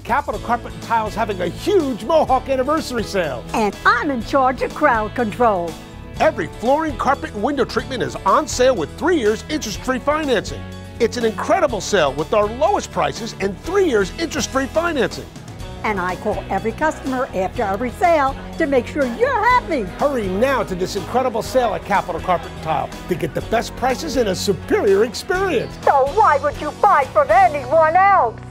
Capital Carpet and Tile is having a huge Mohawk anniversary sale. And I'm in charge of crowd control. Every flooring, carpet, and window treatment is on sale with 3 years interest-free financing. It's an incredible sale with our lowest prices and 3 years interest-free financing. And I call every customer after every sale to make sure you're happy. Hurry now to this incredible sale at Capital Carpet and Tile to get the best prices and a superior experience. So why would you buy from anyone else?